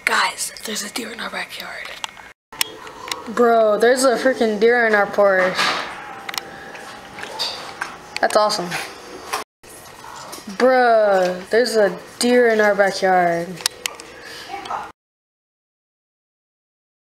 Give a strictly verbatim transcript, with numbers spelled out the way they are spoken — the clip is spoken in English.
Guys, there's a deer in our backyard. Bro, there's a freaking deer in our porch. That's awesome. Bruh, there's a deer in our backyard.